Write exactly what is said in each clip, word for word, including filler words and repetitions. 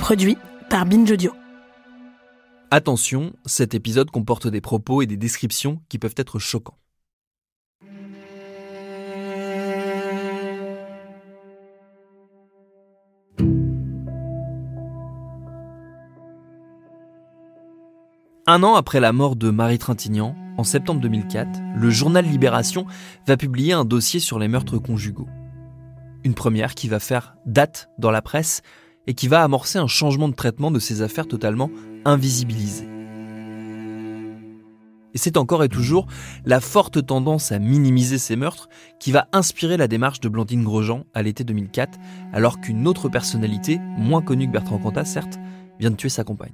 Produit par Binge Audio. Attention, cet épisode comporte des propos et des descriptions qui peuvent être choquants. Un an après la mort de Marie Trintignant, en septembre deux mille quatre, le journal Libération va publier un dossier sur les meurtres conjugaux. Une première qui va faire date dans la presse et qui va amorcer un changement de traitement de ces affaires totalement invisibilisées. Et c'est encore et toujours la forte tendance à minimiser ces meurtres qui va inspirer la démarche de Blandine Grosjean à l'été deux mille quatre, alors qu'une autre personnalité, moins connue que Bertrand Cantat certes, vient de tuer sa compagne.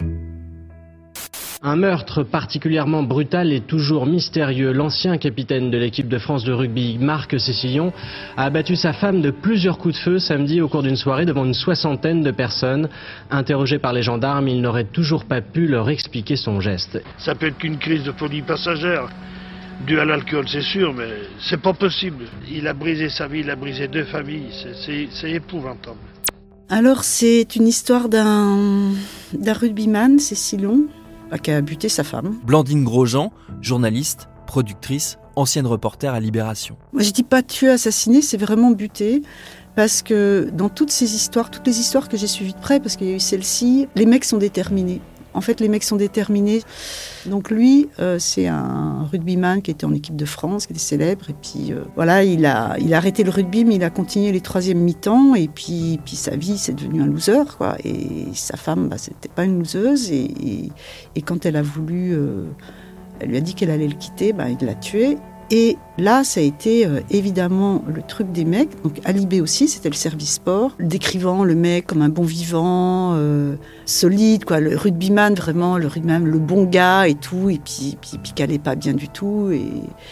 Un meurtre particulièrement brutal et toujours mystérieux. L'ancien capitaine de l'équipe de France de rugby, Marc Cécillon, a abattu sa femme de plusieurs coups de feu samedi au cours d'une soirée devant une soixantaine de personnes. Interrogé par les gendarmes, il n'aurait toujours pas pu leur expliquer son geste. Ça peut être qu'une crise de folie passagère, due à l'alcool, c'est sûr, mais c'est pas possible. Il a brisé sa vie, il a brisé deux familles, c'est, c'est, c'est épouvantable. Alors c'est une histoire d'un, d'un rugbyman, Cécillon, qui a buté sa femme. Blandine Grosjean, journaliste, productrice, ancienne reporter à Libération. Moi, je dis pas tuer, assassiner, c'est vraiment buter. Parce que dans toutes ces histoires, toutes les histoires que j'ai suivies de près, parce qu'il y a eu celle-ci, les mecs sont déterminés. En fait, les mecs sont déterminés. Donc lui, euh, c'est un rugbyman qui était en équipe de France, qui était célèbre. Et puis euh, voilà, il a, il a arrêté le rugby, mais il a continué les troisièmes mi-temps. Et puis, puis sa vie, c'est devenu un loser, quoi. Et sa femme, bah, c'était pas une loseuse. Et, et, et quand elle a voulu, euh, elle lui a dit qu'elle allait le quitter, bah, il l'a tué. Et là, ça a été euh, évidemment le truc des mecs. Donc Alibé aussi, c'était le service sport, décrivant le mec comme un bon vivant, euh, solide, quoi. Le rugbyman, vraiment, le rugbyman, le bon gars et tout, et puis, puis, puis qu'elle allait pas bien du tout. Et,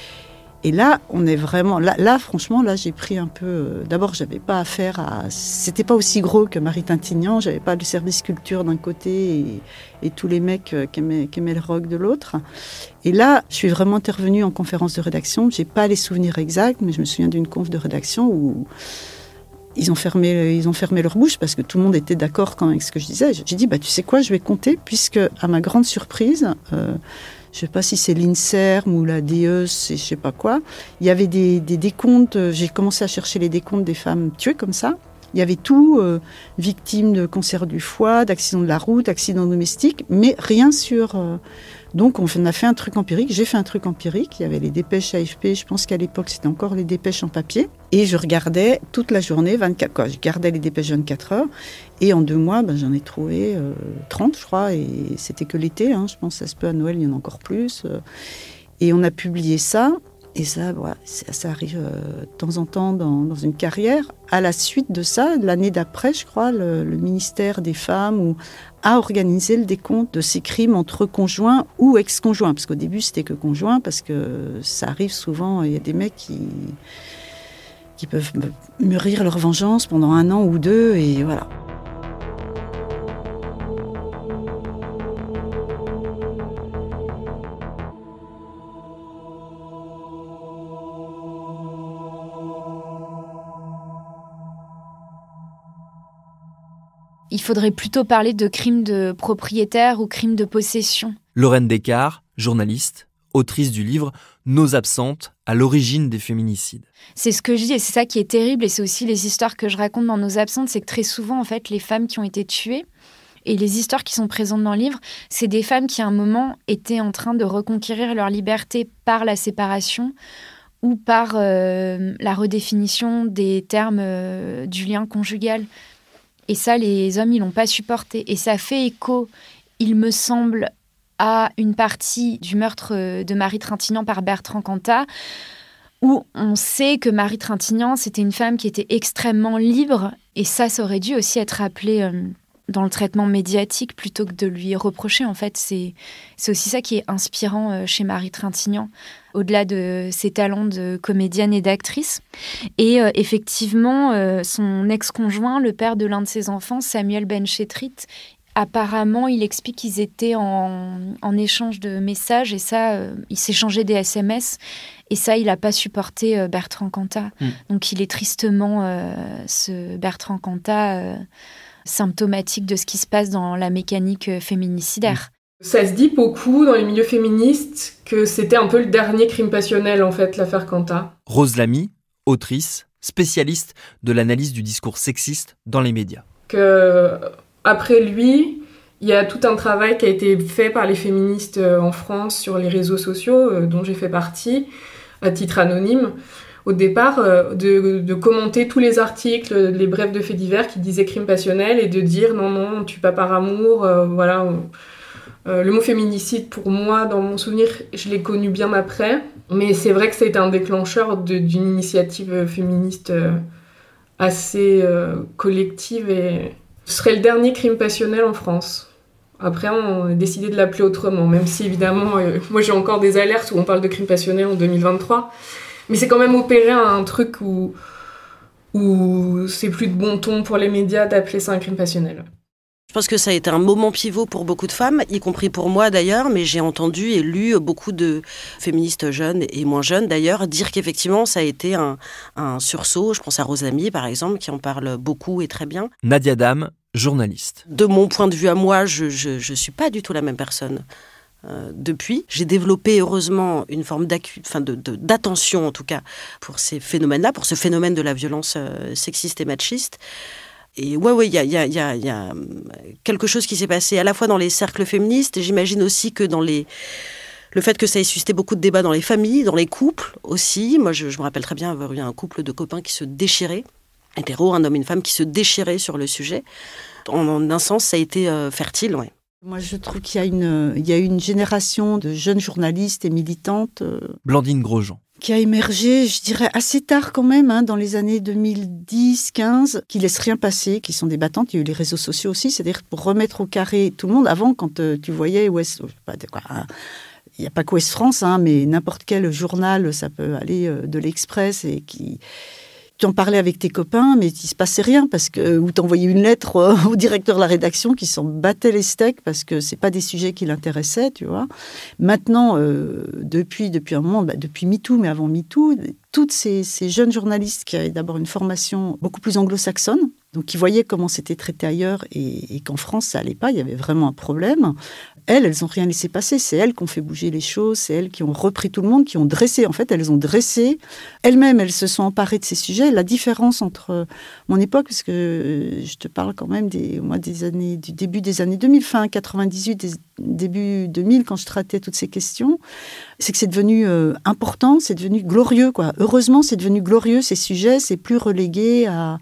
et là, on est vraiment... Là, là, franchement, là, j'ai pris un peu... Euh, d'abord, j'avais pas affaire à... C'était pas aussi gros que Marie Trintignant, j'avais pas le service culture d'un côté et, et tous les mecs euh, qui, aimaient, qui aimaient le rock de l'autre. Et là, je suis vraiment intervenue en conférence de rédaction. J'ai pas les souvenirs exacts, mais je me souviens d'une conf de rédaction où ils ont fermé, ils ont fermé leur bouche parce que tout le monde était d'accord quand même avec ce que je disais. J'ai dit, bah, tu sais quoi, je vais compter, puisque, à ma grande surprise... Euh, je ne sais pas si c'est l'INSERM ou la D E S, je ne sais pas quoi. Il y avait des, des décomptes, j'ai commencé à chercher les décomptes des femmes tuées comme ça. Il y avait tout, euh, victimes de cancer du foie, d'accidents de la route, accidents domestiques, mais rien sur... Euh... Donc on a fait un truc empirique, j'ai fait un truc empirique, il y avait les dépêches A F P, je pense qu'à l'époque c'était encore les dépêches en papier, et je regardais toute la journée, vingt-quatre, quoi, je gardais les dépêches vingt-quatre heures, et en deux mois, ben, j'en ai trouvé euh, trente, je crois, et c'était que l'été, hein, je pense que ça se peut à Noël, il y en a encore plus, euh, et on a publié ça, et ça, voilà, ça, ça arrive euh, de temps en temps dans, dans une carrière. À la suite de ça, l'année d'après, je crois, le, le ministère des Femmes ou, a organisé le décompte de ces crimes entre conjoints ou ex-conjoints. Parce qu'au début, c'était que conjoints, parce que ça arrive souvent, il y a des mecs qui, qui peuvent mûrir leur vengeance pendant un an ou deux, et voilà. Il faudrait plutôt parler de crimes de propriétaire ou crimes de possession. Lorraine Descartes, journaliste, autrice du livre « Nos absentes, à l'origine des féminicides ». C'est ce que je dis et c'est ça qui est terrible et c'est aussi les histoires que je raconte dans Nos absentes, c'est que très souvent, en fait, les femmes qui ont été tuées et les histoires qui sont présentes dans le livre, c'est des femmes qui, à un moment, étaient en train de reconquérir leur liberté par la séparation ou par euh, la redéfinition des termes euh, du lien conjugal. Et ça, les hommes, ils l'ont pas supporté. Et ça fait écho, il me semble, à une partie du meurtre de Marie Trintignant par Bertrand Cantat, où on sait que Marie Trintignant, c'était une femme qui était extrêmement libre. Et ça, ça aurait dû aussi être appelé euh, dans le traitement médiatique plutôt que de lui reprocher. En fait, c'est, c'est aussi ça qui est inspirant euh, chez Marie Trintignant, au-delà de ses talents de comédienne et d'actrice. Et euh, effectivement, euh, son ex-conjoint, le père de l'un de ses enfants, Samuel Benchetrit, apparemment, il explique qu'ils étaient en, en échange de messages et ça, euh, ils s'échangeaient des S M S et ça, il n'a pas supporté euh, Bertrand Cantat. Mmh. Donc, il est tristement, euh, ce Bertrand Cantat, euh, symptomatique de ce qui se passe dans la mécanique féminicidaire. Ça se dit beaucoup dans les milieux féministes que c'était un peu le dernier crime passionnel, en fait, l'affaire Quentin. Rose Lamy, autrice, spécialiste de l'analyse du discours sexiste dans les médias. Que, après lui, il y a tout un travail qui a été fait par les féministes en France sur les réseaux sociaux, dont j'ai fait partie, à titre anonyme, au départ, de, de commenter tous les articles, les brefs de faits divers qui disaient crime passionnel et de dire non, non, on tue pas par amour, euh, voilà... On, Euh, le mot féminicide, pour moi, dans mon souvenir, je l'ai connu bien après. Mais c'est vrai que ça a été un déclencheur de, d'une initiative féministe euh, assez euh, collective. Et ce serait le dernier crime passionnel en France. Après, on a décidé de l'appeler autrement, même si, évidemment, euh, moi, j'ai encore des alertes où on parle de crime passionnel en deux mille vingt-trois. Mais c'est quand même opéré un truc où, où c'est plus de bon ton pour les médias d'appeler ça un crime passionnel. Je pense que ça a été un moment pivot pour beaucoup de femmes, y compris pour moi d'ailleurs, mais j'ai entendu et lu beaucoup de féministes jeunes et moins jeunes d'ailleurs dire qu'effectivement ça a été un, un sursaut. Je pense à Rose Lamy par exemple, qui en parle beaucoup et très bien. Nadia Dame, journaliste. De mon point de vue à moi, je je, je suis pas du tout la même personne. Euh, depuis, j'ai développé heureusement une forme d'accu- enfin de, de, d'attention en tout cas pour ces phénomènes-là, pour ce phénomène de la violence euh, sexiste et machiste. Et ouais, ouais, il y a, y a, y a, y a quelque chose qui s'est passé à la fois dans les cercles féministes, et j'imagine aussi que dans les... Le fait que ça ait suscité beaucoup de débats dans les familles, dans les couples aussi. Moi, je, je me rappelle très bien avoir eu un couple de copains qui se déchiraient, hétéro, un homme et une femme qui se déchiraient sur le sujet. En, en un sens, ça a été euh, fertile, ouais. Moi, je trouve qu'il y a une, il y a une génération de jeunes journalistes et militantes... Euh... Blandine Grosjean. Qui a émergé, je dirais, assez tard quand même, hein, dans les années deux mille dix quinze, qui laissent rien passer, qui sont débattantes. Il y a eu les réseaux sociaux aussi, c'est-à-dire pour remettre au carré tout le monde. Avant, quand euh, tu voyais Ouest... Pas de quoi, hein, il n'y a pas qu'Ouest France, hein, mais n'importe quel journal, ça peut aller euh, de l'Express et qui... Tu en parlais avec tes copains, mais il ne se passait rien, parce que, ou tu envoyais une lettre euh, au directeur de la rédaction qui s'en battait les steaks parce que ce n'est pas des sujets qui l'intéressaient, tu vois. Maintenant, euh, depuis, depuis un moment, bah, depuis MeToo, mais avant MeToo, toutes ces, ces jeunes journalistes qui avaient d'abord une formation beaucoup plus anglo-saxonne, donc qui voyaient comment c'était traité ailleurs et, et qu'en France, ça n'allait pas, il y avait vraiment un problème. Elles, elles n'ont rien laissé passer. C'est elles qui ont fait bouger les choses, c'est elles qui ont repris tout le monde, qui ont dressé. En fait, elles ont dressé. Elles-mêmes, elles se sont emparées de ces sujets. La différence entre mon époque, parce que je te parle quand même des, moi, des années, du début des années deux mille, fin quatre-vingt-dix-huit, des, début deux mille, quand je traitais toutes ces questions, c'est que c'est devenu euh, important, c'est devenu glorieux, quoi. Heureusement, c'est devenu glorieux, ces sujets, c'est plus relégué à...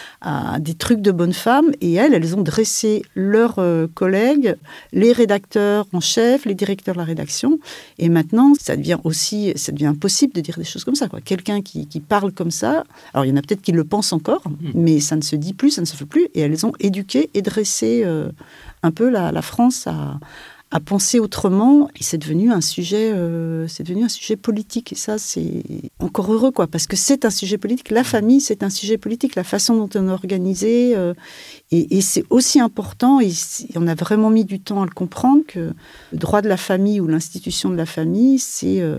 à des trucs de bonnes femmes, et elles, elles ont dressé leurs euh, collègues, les rédacteurs en chef, les directeurs de la rédaction, et maintenant, ça devient aussi, ça devient impossible de dire des choses comme ça, quoi. Quelqu'un qui, qui parle comme ça, alors il y en a peut-être qui le pensent encore, mmh. mais ça ne se dit plus, ça ne se fait plus, et elles ont éduqué et dressé euh, un peu la, la France à... à penser autrement, et c'est devenu un sujet, euh, c'est devenu un sujet politique, et ça, c'est encore heureux, quoi, parce que c'est un sujet politique. La famille, c'est un sujet politique, la façon dont on est organisé, euh, et, et c'est aussi important, et on a vraiment mis du temps à le comprendre, que le droit de la famille ou l'institution de la famille, c'est... Euh,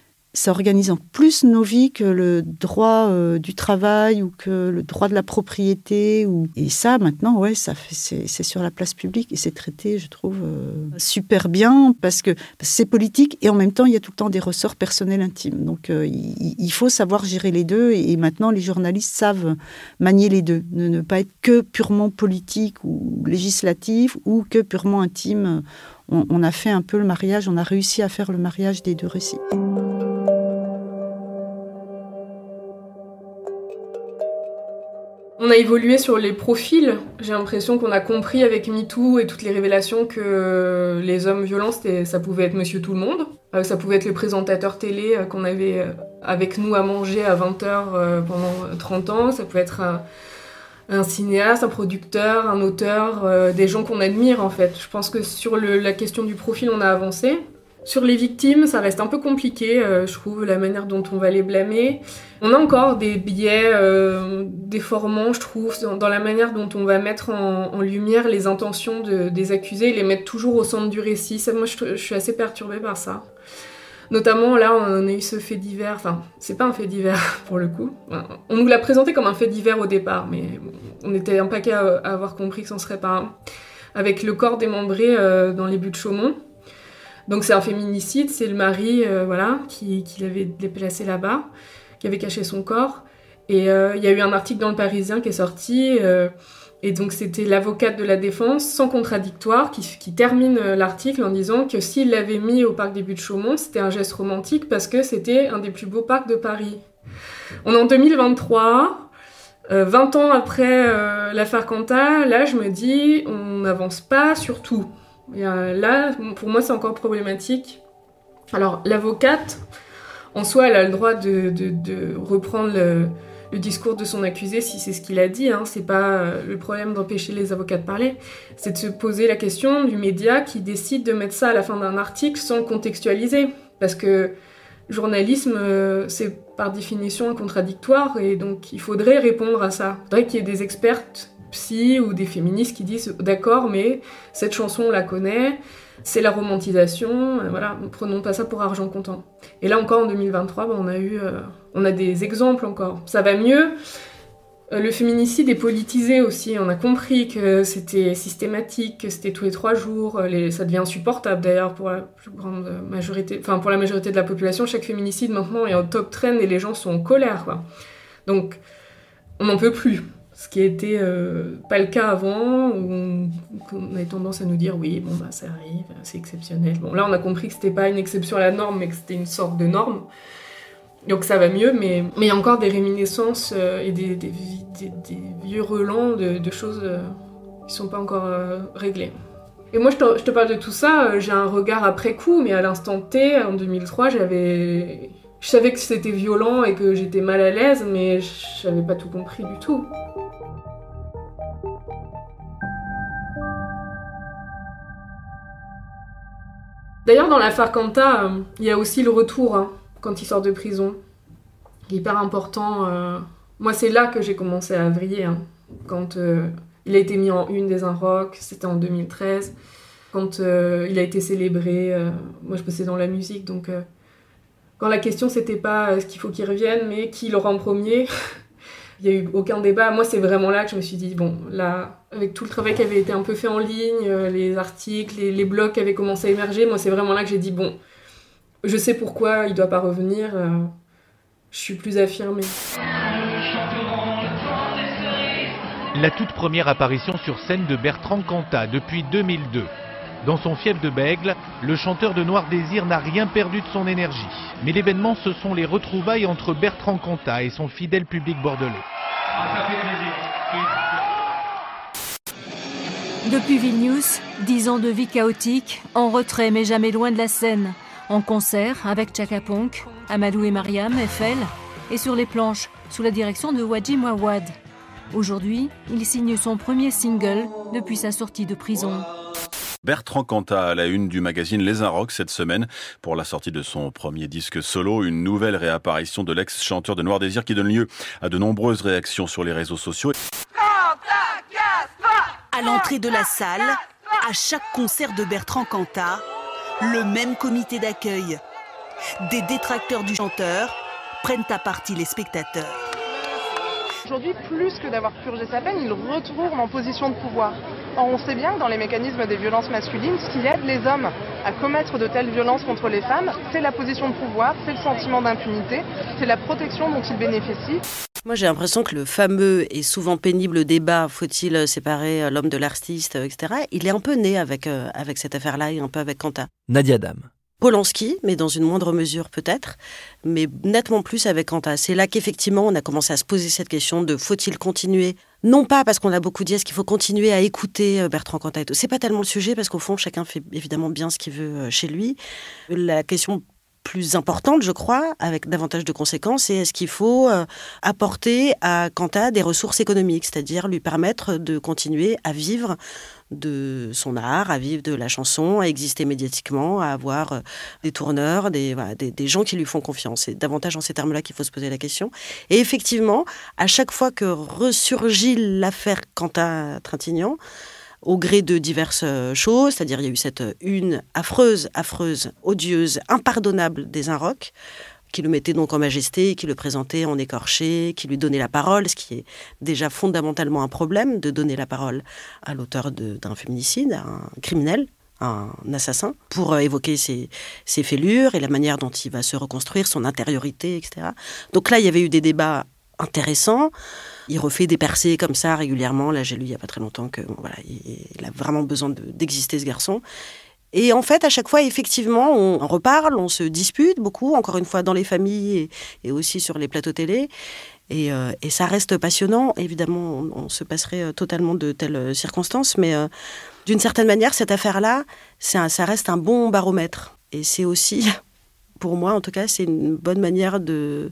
ça organise en plus nos vies que le droit euh, du travail ou que le droit de la propriété. Ou... Et ça, maintenant, ouais, ça fait, c'est, c'est sur la place publique et c'est traité, je trouve, euh, super bien parce que, parce que c'est politique et en même temps, il y a tout le temps des ressorts personnels intimes. Donc, euh, il, il faut savoir gérer les deux et, et maintenant, les journalistes savent manier les deux. Ne, ne pas être que purement politique ou législatif ou que purement intime. On, on a fait un peu le mariage, on a réussi à faire le mariage des deux récits. On a évolué sur les profils. J'ai l'impression qu'on a compris avec MeToo et toutes les révélations que les hommes violents, ça pouvait être Monsieur Tout-le-Monde. Ça pouvait être le présentateur télé qu'on avait avec nous à manger à vingt heures pendant trente ans. Ça pouvait être un, un cinéaste, un producteur, un auteur, des gens qu'on admire en fait. Je pense que sur le, la question du profil, on a avancé. Sur les victimes, ça reste un peu compliqué, euh, je trouve, la manière dont on va les blâmer. On a encore des biais euh, déformants, je trouve, dans, dans la manière dont on va mettre en, en lumière les intentions de, des accusés et les mettre toujours au centre du récit. Ça, moi, je, je suis assez perturbée par ça. Notamment, là, on a eu ce fait divers. Enfin, c'est pas un fait divers, pour le coup. On nous l'a présenté comme un fait divers au départ, mais bon, on était un paquet à, à avoir compris que ce ne serait pas un, avec le corps démembré euh, dans les buttes de Chaumont. Donc c'est un féminicide, c'est le mari euh, voilà, qui, qui l'avait déplacé là-bas, qui avait caché son corps. Et il euh, y a eu un article dans Le Parisien qui est sorti, euh, et donc c'était l'avocate de la défense, sans contradictoire, qui, qui termine l'article en disant que s'il l'avait mis au parc des Buttes de Chaumont, c'était un geste romantique parce que c'était un des plus beaux parcs de Paris. On est en deux mille vingt-trois, euh, vingt ans après euh, l'affaire Quentin, là je me dis, on n'avance pas sur tout. Et euh, là, pour moi, c'est encore problématique. Alors, l'avocate, en soi, elle a le droit de, de, de reprendre le, le discours de son accusé si c'est ce qu'il a dit. Hein. C'est pas euh, le problème d'empêcher les avocats de parler. C'est de se poser la question du média qui décide de mettre ça à la fin d'un article sans le contextualiser. Parce que journalisme, euh, c'est par définition un contradictoire et donc il faudrait répondre à ça. Il faudrait qu'il y ait des expertes psy ou des féministes qui disent « D'accord, mais cette chanson, on la connaît, c'est la romantisation, voilà, prenons pas ça pour argent comptant. » Et là encore, en deux mille vingt-trois, ben, on, a eu, euh, on a des exemples encore. Ça va mieux. Euh, le féminicide est politisé aussi. On a compris que c'était systématique, que c'était tous les trois jours. Les... Ça devient insupportable d'ailleurs pour la plus grande majorité, enfin pour la majorité de la population. Chaque féminicide maintenant est en top trend et les gens sont en colère, quoi. Donc, on n'en peut plus. Ce qui n'était euh, pas le cas avant, où on, on avait tendance à nous dire oui, bon bah ça arrive, c'est exceptionnel. Bon là on a compris que c'était pas une exception à la norme, mais que c'était une sorte de norme. Donc ça va mieux, mais mais il y a encore des réminiscences euh, et des, des, des, des vieux relents de, de choses euh, qui sont pas encore euh, réglées. Et moi je te, je te parle de tout ça, euh, j'ai un regard après coup, mais à l'instant T, en deux mille trois, j'avais, je savais que c'était violent et que j'étais mal à l'aise, mais j'avais pas tout compris du tout. D'ailleurs, dans l'affaire Quentin, euh, il y a aussi le retour, hein, quand il sort de prison. Il est hyper important. Euh... Moi, c'est là que j'ai commencé à vriller. Hein. Quand euh, il a été mis en une des Inrocks, c'était en deux mille treize. Quand euh, il a été célébré, euh... moi je bossais dans la musique, donc... Euh... Quand la question, c'était pas est-ce qu'il faut qu'il revienne, mais qui l'aura en premier. Il n'y a eu aucun débat. Moi, c'est vraiment là que je me suis dit, bon, là, avec tout le travail qui avait été un peu fait en ligne, les articles, les, les blogs qui avaient commencé à émerger, moi, c'est vraiment là que j'ai dit, bon, je sais pourquoi il ne doit pas revenir, euh, je suis plus affirmée. La toute première apparition sur scène de Bertrand Cantat depuis deux mille deux. Dans son fief de Bègle, le chanteur de Noir Désir n'a rien perdu de son énergie. Mais l'événement, ce sont les retrouvailles entre Bertrand Cantat et son fidèle public bordelais. Depuis Vilnius, dix ans de vie chaotique, en retrait mais jamais loin de la scène. En concert avec Chaka Ponk, Amadou et Mariam, F L, et sur les planches, sous la direction de Wadji Mouawad. Aujourd'hui, il signe son premier single depuis sa sortie de prison. Bertrand Cantat à la une du magazine Les Inrocks cette semaine pour la sortie de son premier disque solo, une nouvelle réapparition de l'ex-chanteur de Noir Désir qui donne lieu à de nombreuses réactions sur les réseaux sociaux. À l'entrée de la salle, à chaque concert de Bertrand Cantat, le même comité d'accueil. Des détracteurs du chanteur prennent à partie les spectateurs. Aujourd'hui, plus que d'avoir purgé sa peine, il retourne en position de pouvoir. Or, on sait bien que dans les mécanismes des violences masculines, ce qui aide les hommes à commettre de telles violences contre les femmes, c'est la position de pouvoir, c'est le sentiment d'impunité, c'est la protection dont ils bénéficient. Moi, j'ai l'impression que le fameux et souvent pénible débat, faut-il séparer l'homme de l'artiste, et cetera, il est un peu né avec, euh, avec cette affaire-là et un peu avec Cantat. Nadia Dame. Polanski, mais dans une moindre mesure peut-être, mais nettement plus avec Cantat. C'est là qu'effectivement on a commencé à se poser cette question de faut-il continuer, non pas parce qu'on a beaucoup dit est-ce qu'il faut continuer à écouter Bertrand Cantat et tout. C'est pas tellement le sujet parce qu'au fond chacun fait évidemment bien ce qu'il veut chez lui. La question plus importante, je crois, avec davantage de conséquences, c'est est-ce qu'il faut euh, apporter à Cantat des ressources économiques, c'est-à-dire lui permettre de continuer à vivre de son art, à vivre de la chanson, à exister médiatiquement, à avoir euh, des tourneurs, des, voilà, des, des gens qui lui font confiance. C'est davantage en ces termes-là qu'il faut se poser la question. Et effectivement, à chaque fois que ressurgit l'affaire Cantat-Trintignant, au gré de diverses choses, c'est-à-dire il y a eu cette une affreuse, affreuse, odieuse, impardonnable des Inrocks, qui le mettait donc en majesté, qui le présentait en écorché, qui lui donnait la parole, ce qui est déjà fondamentalement un problème, de donner la parole à l'auteur de, d'un féminicide, à un criminel, un assassin, pour euh, évoquer ses, ses fêlures et la manière dont il va se reconstruire, son intériorité, et cetera. Donc là, il y avait eu des débats intéressants. Il refait des percées comme ça régulièrement. Là, j'ai lu il n'y a pas très longtemps que bon, voilà, il, il a vraiment besoin de, d'exister, ce garçon. Et en fait, à chaque fois, effectivement, on en reparle, on se dispute beaucoup, encore une fois, dans les familles et, et aussi sur les plateaux télé. Et, euh, et ça reste passionnant. Évidemment, on, on se passerait totalement de telles circonstances, mais euh, d'une certaine manière, cette affaire-là, c'est un, ça reste un bon baromètre. Et c'est aussi, pour moi, en tout cas, c'est une bonne manière de,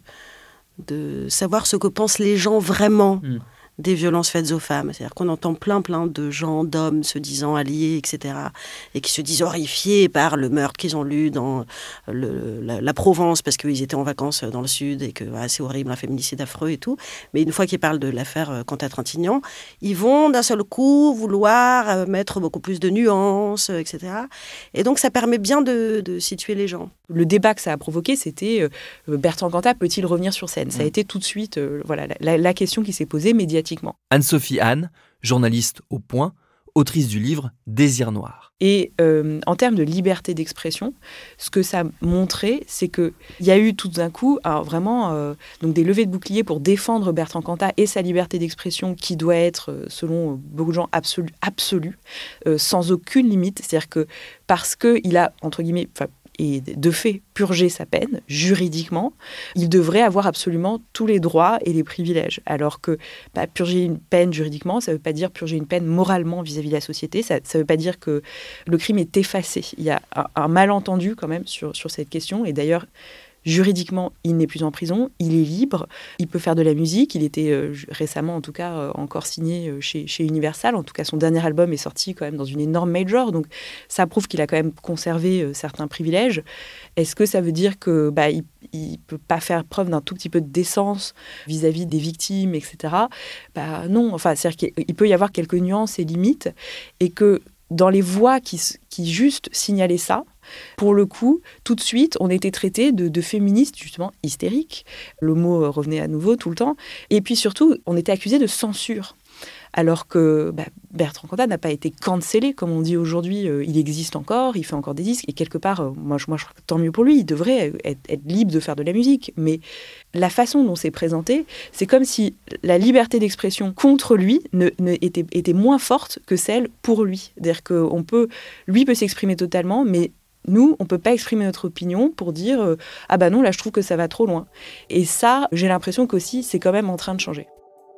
de savoir ce que pensent les gens vraiment. Mmh. Des violences faites aux femmes. C'est-à-dire qu'on entend plein, plein de gens, d'hommes se disant alliés, et cetera, et qui se disent horrifiés par le meurtre qu'ils ont lu dans le, la, la Provence, parce qu'ils étaient en vacances dans le sud, et que ah, c'est horrible, un féminicide affreux et tout. Mais une fois qu'ils parlent de l'affaire Cantat-Trintignant, ils vont d'un seul coup vouloir mettre beaucoup plus de nuances, et cetera. Et donc, ça permet bien de, de situer les gens. Le débat que ça a provoqué, c'était euh, Bertrand Cantat peut-il revenir sur scène ? Ça a été tout de suite euh, voilà, la, la question qui s'est posée médiatiquement. Anne-Sophie Anne, journaliste au Point, autrice du livre Désir noir. Et euh, en termes de liberté d'expression, ce que ça a montré, c'est qu'il y a eu tout d'un coup alors vraiment euh, donc des levées de boucliers pour défendre Bertrand Cantat et sa liberté d'expression qui doit être, selon beaucoup de gens, absolue, absolue euh, sans aucune limite. C'est-à-dire que parce qu'il a, entre guillemets, et de fait purger sa peine, juridiquement, il devrait avoir absolument tous les droits et les privilèges. Alors que bah, purger une peine juridiquement, ça ne veut pas dire purger une peine moralement vis-à-vis de la société, ça ne veut pas dire que le crime est effacé. Il y a un, un malentendu quand même sur, sur cette question, et d'ailleurs, juridiquement, il n'est plus en prison, il est libre, il peut faire de la musique, il était euh, récemment en tout cas euh, encore signé euh, chez, chez Universal, en tout cas son dernier album est sorti quand même dans une énorme major, donc ça prouve qu'il a quand même conservé euh, certains privilèges. Est-ce que ça veut dire que bah, il, il peut pas faire preuve d'un tout petit peu de décence vis-à-vis des victimes, et cetera. Bah non, enfin c'est-à-dire qu'il peut y avoir quelques nuances et limites, et que dans les voix qui, qui juste signalaient ça, pour le coup, tout de suite, on était traité de, de féministes, justement, hystériques. Le mot revenait à nouveau tout le temps. Et puis surtout, on était accusé de censure. Alors que bah, Bertrand Cantat n'a pas été cancellé, comme on dit aujourd'hui. Euh, il existe encore, il fait encore des disques. Et quelque part, euh, moi, je, moi, je crois que tant mieux pour lui. Il devrait être, être libre de faire de la musique. Mais la façon dont c'est présenté, c'est comme si la liberté d'expression contre lui ne, ne, était, était moins forte que celle pour lui. C'est-à-dire qu'on peut, lui peut s'exprimer totalement, mais nous, on ne peut pas exprimer notre opinion pour dire euh, « Ah bah non, là, je trouve que ça va trop loin ». Et ça, j'ai l'impression qu'aussi, c'est quand même en train de changer.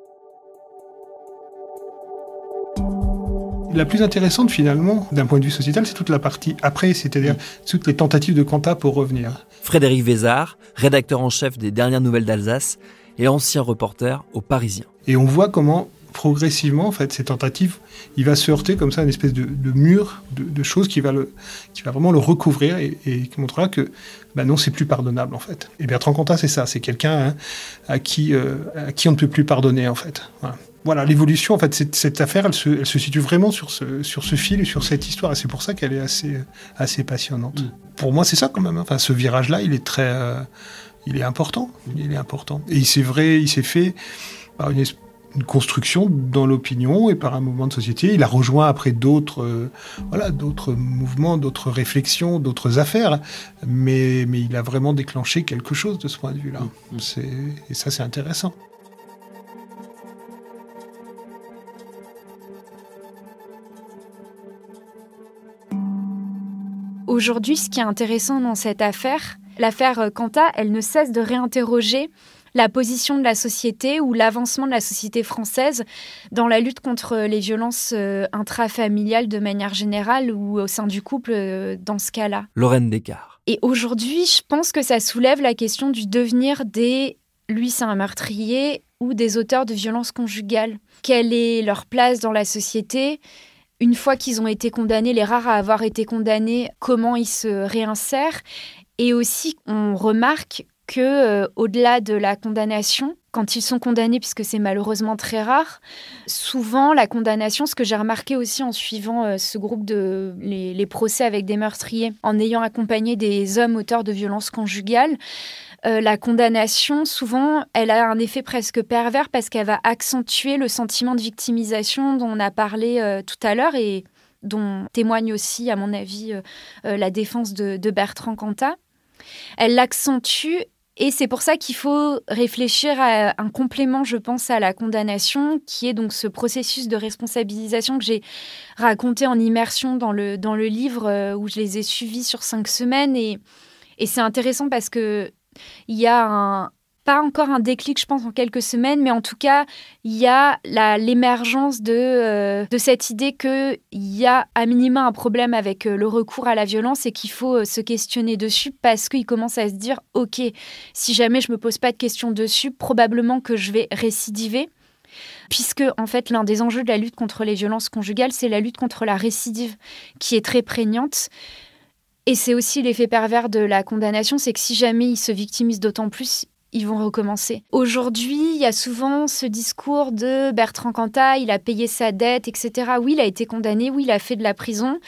La plus intéressante, finalement, d'un point de vue sociétal, c'est toute la partie après, c'est-à-dire toutes les tentatives de Cantat pour revenir. Frédéric Vézard, rédacteur en chef des Dernières Nouvelles d'Alsace et ancien reporter au Parisien. Et on voit comment progressivement, en fait, ces tentatives, il va se heurter comme ça à une espèce de, de mur de, de choses qui va, le, qui va vraiment le recouvrir et, et qui montrera que bah non, c'est plus pardonnable, en fait. Et Bertrand Cantat, c'est ça, c'est quelqu'un hein, à, qui, euh, à qui on ne peut plus pardonner, en fait. Voilà, voilà l'évolution, en fait, cette, cette affaire, elle se, elle se situe vraiment sur ce, sur ce fil et sur cette histoire, et c'est pour ça qu'elle est assez, assez passionnante. Mmh. Pour moi, c'est ça, quand même. Hein. Enfin, ce virage-là, il est très... Euh, il est important, il est important. Et c'est vrai, il s'est fait par une espèce une construction dans l'opinion et par un mouvement de société. Il a rejoint après d'autres, euh, voilà, d'autres mouvements, d'autres réflexions, d'autres affaires, mais, mais il a vraiment déclenché quelque chose de ce point de vue-là. Mmh. C'est, et ça, c'est intéressant. Aujourd'hui, ce qui est intéressant dans cette affaire, l'affaire Cantat, elle ne cesse de réinterroger la position de la société ou l'avancement de la société française dans la lutte contre les violences intrafamiliales de manière générale ou au sein du couple dans ce cas-là. Lorraine Descartes. Et aujourd'hui, je pense que ça soulève la question du devenir des « lui, c'est un meurtrier » ou des auteurs de violences conjugales. Quelle est leur place dans la société ? Une fois qu'ils ont été condamnés, les rares à avoir été condamnés, comment ils se réinsèrent ? Et aussi, on remarque que, euh, au-delà de la condamnation, quand ils sont condamnés, puisque c'est malheureusement très rare, souvent la condamnation, ce que j'ai remarqué aussi en suivant euh, ce groupe de les, les procès avec des meurtriers, en ayant accompagné des hommes auteurs de violences conjugales, euh, la condamnation, souvent, elle a un effet presque pervers parce qu'elle va accentuer le sentiment de victimisation dont on a parlé euh, tout à l'heure et dont témoigne aussi, à mon avis, euh, euh, la défense de, de Bertrand Cantat. Elle l'accentue et c'est pour ça qu'il faut réfléchir à un complément, je pense, à la condamnation, qui est donc ce processus de responsabilisation que j'ai raconté en immersion dans le, dans le livre euh, où je les ai suivis sur cinq semaines. Et, et c'est intéressant parce qu'il y a un... pas encore un déclic, je pense, en quelques semaines, mais en tout cas, il y a la, l'émergence de, euh, de cette idée qu'il y a à minima un problème avec euh, le recours à la violence et qu'il faut euh, se questionner dessus parce qu'il commence à se dire « Ok, si jamais je ne me pose pas de questions dessus, probablement que je vais récidiver ». Puisque, en fait, l'un des enjeux de la lutte contre les violences conjugales, c'est la lutte contre la récidive, qui est très prégnante. Et c'est aussi l'effet pervers de la condamnation, c'est que si jamais ils se victimisent d'autant plus, ils vont recommencer. Aujourd'hui, il y a souvent ce discours de Bertrand Cantat, il a payé sa dette, et cetera. Oui, il a été condamné, oui, il a fait de la prison.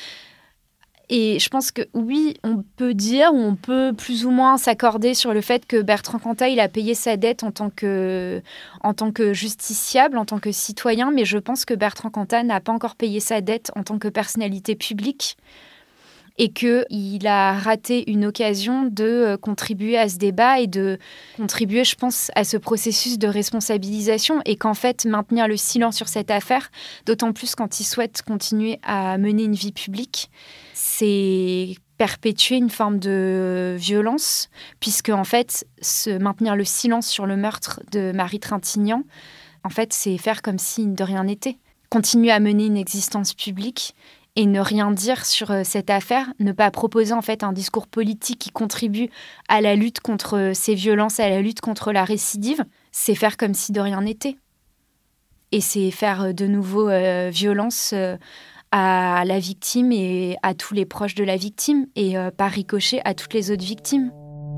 Et je pense que oui, on peut dire, ou on peut plus ou moins s'accorder sur le fait que Bertrand Cantat, il a payé sa dette en tant que, en tant que justiciable, en tant que citoyen, mais je pense que Bertrand Cantat n'a pas encore payé sa dette en tant que personnalité publique. Et qu'il a raté une occasion de contribuer à ce débat et de contribuer, je pense, à ce processus de responsabilisation et qu'en fait, maintenir le silence sur cette affaire, d'autant plus quand il souhaite continuer à mener une vie publique, c'est perpétuer une forme de violence, puisque en fait, se maintenir le silence sur le meurtre de Marie Trintignant, en fait, c'est faire comme si de rien n'était. Continuer à mener une existence publique et ne rien dire sur cette affaire, ne pas proposer en fait un discours politique qui contribue à la lutte contre ces violences, à la lutte contre la récidive, c'est faire comme si de rien n'était. Et c'est faire de nouveau euh, violence euh, à la victime et à tous les proches de la victime et euh, par ricochet à toutes les autres victimes.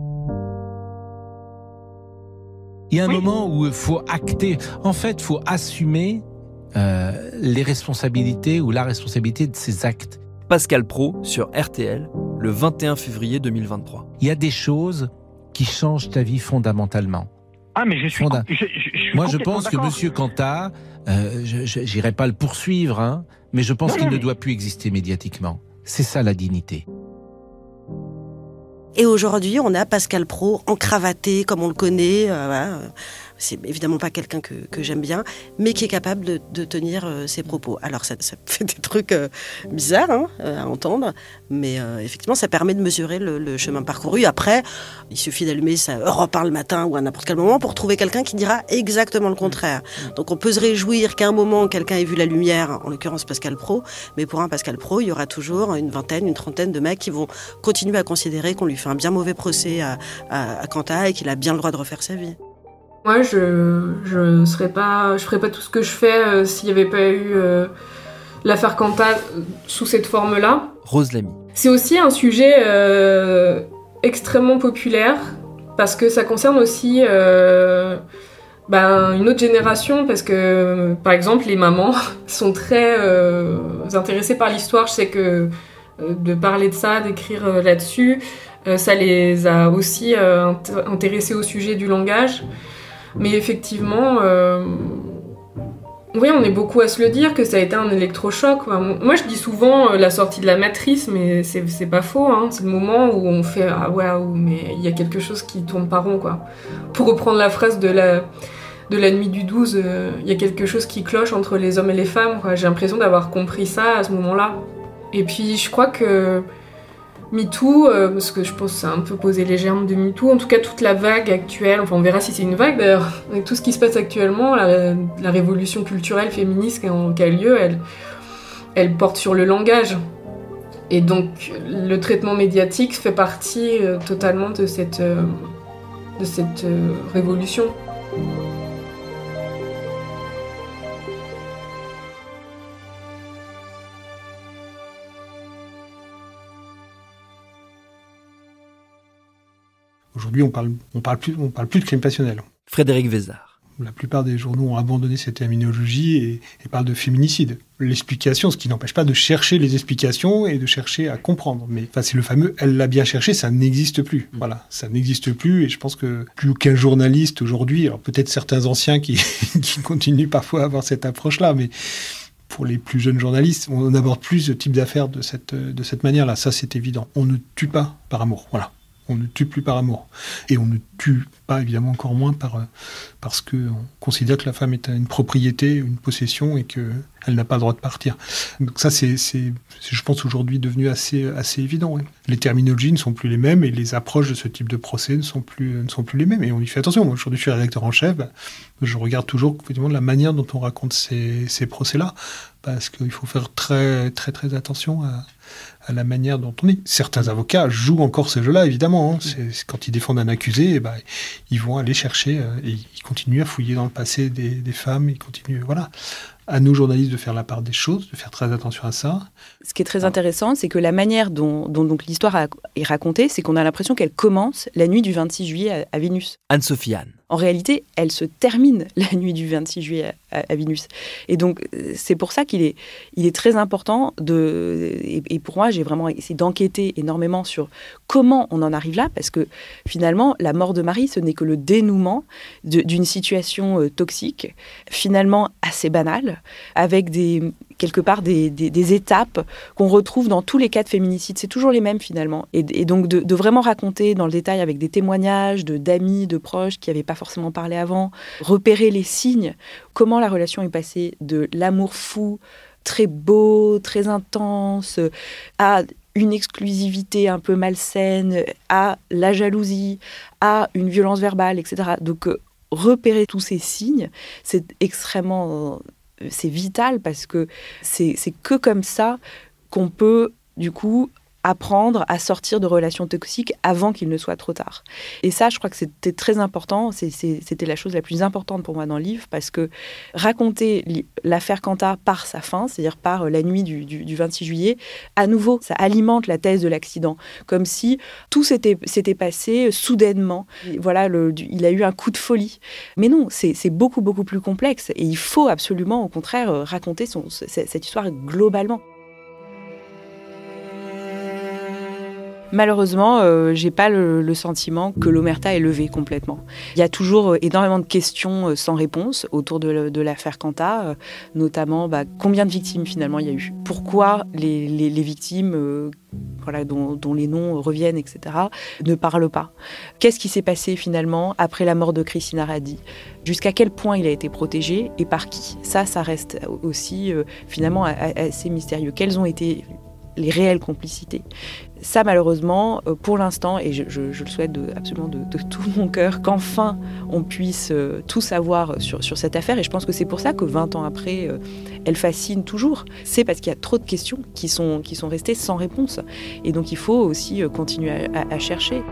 Il y a un oui. moment où il faut acter, en fait, il faut assumer Euh, les responsabilités ou la responsabilité de ses actes. Pascal Praud sur R T L, le vingt et un février deux mille vingt-trois. Il y a des choses qui changent ta vie fondamentalement. Ah, mais je suis, Fonda... je, je, je suis Moi, je pense d'accord. que Monsieur Cantat, euh, je n'irai pas le poursuivre, hein, mais je pense non, qu'il non, ne mais... doit plus exister médiatiquement. C'est ça la dignité. Et aujourd'hui, on a Pascal Praud encravaté, comme on le connaît. Euh, voilà. C'est évidemment pas quelqu'un que, que j'aime bien, mais qui est capable de, de tenir euh, ses propos. Alors, ça, ça fait des trucs euh, bizarres hein, à entendre, mais euh, effectivement, ça permet de mesurer le, le chemin parcouru. Après, il suffit d'allumer sa Europe un le matin ou à n'importe quel moment pour trouver quelqu'un qui dira exactement le contraire. Donc, on peut se réjouir qu'à un moment, quelqu'un ait vu la lumière, en l'occurrence Pascal Praud, mais pour un Pascal Praud, il y aura toujours une vingtaine, une trentaine de mecs qui vont continuer à considérer qu'on lui fait un bien mauvais procès à, à, à Cantat et qu'il a bien le droit de refaire sa vie. Moi, je je serais pas, je ferais pas tout ce que je fais euh, s'il n'y avait pas eu euh, l'affaire Cantat sous cette forme-là. Rose Lamy. C'est aussi un sujet euh, extrêmement populaire parce que ça concerne aussi euh, ben, une autre génération parce que, par exemple, les mamans sont très euh, intéressées par l'histoire. Je sais que euh, de parler de ça, d'écrire euh, là-dessus, euh, ça les a aussi euh, int- intéressées au sujet du langage. Mais effectivement, euh... oui, on est beaucoup à se le dire que ça a été un électrochoc. Moi, je dis souvent euh, la sortie de la Matrice, mais c'est, c'est pas faux. Hein. C'est le moment où on fait ah waouh, mais il y a quelque chose qui tourne pas rond, quoi. Pour reprendre la phrase de la de la nuit du douze, il euh, y a quelque chose qui cloche entre les hommes et les femmes, quoi. J'ai l'impression d'avoir compris ça à ce moment-là. Et puis, je crois que MeToo, euh, parce que je pense que ça a un peu posé les germes de MeToo, en tout cas toute la vague actuelle, enfin on verra si c'est une vague d'ailleurs, avec tout ce qui se passe actuellement, la, la révolution culturelle féministe qui a, qui a lieu, elle, elle porte sur le langage. Et donc le traitement médiatique fait partie euh, totalement de cette, euh, de cette euh, révolution. Aujourd'hui, on parle, on parle plus, on parle plus de crime passionnel. Frédéric Vézard. La plupart des journaux ont abandonné cette terminologie et, et parlent de féminicide. L'explication, ce qui n'empêche pas de chercher les explications et de chercher à comprendre. Mais enfin, c'est le fameux « elle l'a bien cherché », ça n'existe plus. Voilà, ça n'existe plus et je pense que plus aucun journaliste aujourd'hui, alors peut-être certains anciens qui, qui continuent parfois à avoir cette approche-là, mais pour les plus jeunes journalistes, on n'aborde plus ce type d'affaires de cette, de cette manière-là. Ça, c'est évident. On ne tue pas par amour. Voilà. On ne tue plus par amour. Et on ne tue pas, évidemment, encore moins par, parce qu'on considère que la femme est une propriété, une possession et qu'elle n'a pas le droit de partir. Donc ça, c'est, c'est, c'est je pense, aujourd'hui devenu assez, assez évident. Ouais. Les terminologies ne sont plus les mêmes et les approches de ce type de procès ne sont plus, ne sont plus les mêmes. Et on y fait attention. Moi, aujourd'hui, je suis rédacteur en chef. Bah, je regarde toujours effectivement, la manière dont on raconte ces, ces procès-là. Parce qu'il faut faire très, très, très attention à, à la manière dont on est. Certains avocats jouent encore ce jeu-là, évidemment. Hein. C'est, c'est quand ils défendent un accusé, eh ben, ils vont aller chercher, euh, et ils continuent à fouiller dans le passé des, des femmes, ils continuent, voilà. À nous, journalistes, de faire la part des choses, de faire très attention à ça. Ce qui est très intéressant, c'est que la manière dont, dont donc l'histoire a, est racontée, c'est qu'on a l'impression qu'elle commence la nuit du vingt-six juillet à, à Vénus. Anne-Sophie Anne. En réalité, elle se termine la nuit du vingt-six juillet à, à, à Vénus. Et donc, c'est pour ça qu'il est, il est très important de... Et, et pour moi, j'ai vraiment essayé d'enquêter énormément sur comment on en arrive là, parce que finalement, la mort de Marie, ce n'est que le dénouement de, d'une situation euh, toxique, finalement assez banale, avec des, quelque part des, des, des étapes qu'on retrouve dans tous les cas de féminicide. C'est toujours les mêmes finalement. Et, et donc de, de vraiment raconter dans le détail avec des témoignages de, d'amis, de proches qui n'avaient pas forcément parlé avant, repérer les signes, comment la relation est passée de l'amour fou, très beau, très intense, à une exclusivité un peu malsaine, à la jalousie, à une violence verbale, et cetera. Donc euh, repérer tous ces signes, c'est extrêmement... Euh, c'est vital parce que c'est, c'est que comme ça qu'on peut, du coup, apprendre à sortir de relations toxiques avant qu'il ne soit trop tard. Et ça, je crois que c'était très important. C'est, c'est, c'était la chose la plus importante pour moi dans le livre parce que raconter l'affaire Cantat par sa fin, c'est-à-dire par la nuit du, du, du vingt-six juillet, à nouveau, ça alimente la thèse de l'accident. Comme si tout s'était, s'était passé soudainement. Voilà, le, il a eu un coup de folie. Mais non, c'est, c'est beaucoup, beaucoup plus complexe. Et il faut absolument, au contraire, raconter son, cette histoire globalement. Malheureusement, euh, j'ai pas le, le sentiment que l'omerta est levée complètement. Il y a toujours énormément de questions euh, sans réponse autour de, de l'affaire Cantat, euh, notamment bah, combien de victimes finalement il y a eu, pourquoi les, les, les victimes euh, voilà, dont, dont les noms reviennent, et cetera, ne parlent pas. Qu'est-ce qui s'est passé finalement après la mort de Christina Radi ? Jusqu'à quel point il a été protégé et par qui ? Ça, ça reste aussi euh, finalement assez mystérieux. Quelles ont été les réelles complicités ? Ça, malheureusement, pour l'instant, et je, je, je le souhaite de, absolument de, de tout mon cœur, qu'enfin on puisse euh, tout savoir sur, sur cette affaire. Et je pense que c'est pour ça que vingt ans après, euh, elle fascine toujours. C'est parce qu'il y a trop de questions qui sont, qui sont restées sans réponse. Et donc il faut aussi euh, continuer à, à, à chercher.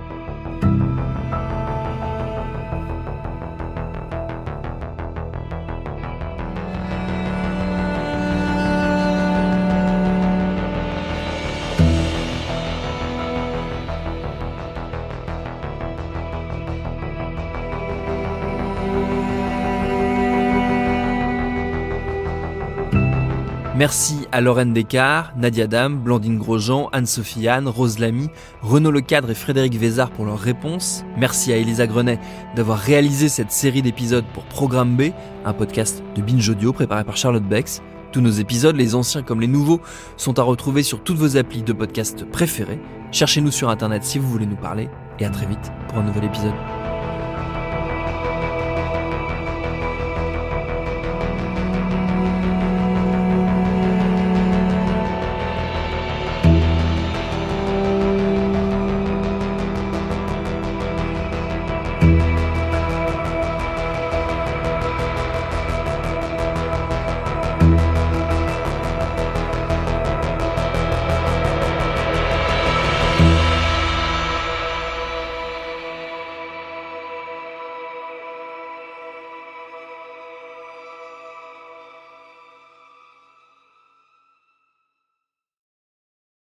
Merci à Lorraine Descartes, Nadia Dame, Blandine Grosjean, Anne-Sophie Anne, Rose Lamy, Renaud Lecadre et Frédéric Vézard pour leurs réponses. Merci à Elisa Grenet d'avoir réalisé cette série d'épisodes pour Programme B, un podcast de Binge Audio préparé par Charlotte Bex. Tous nos épisodes, les anciens comme les nouveaux, sont à retrouver sur toutes vos applis de podcast préférés. Cherchez-nous sur Internet si vous voulez nous parler. Et à très vite pour un nouvel épisode.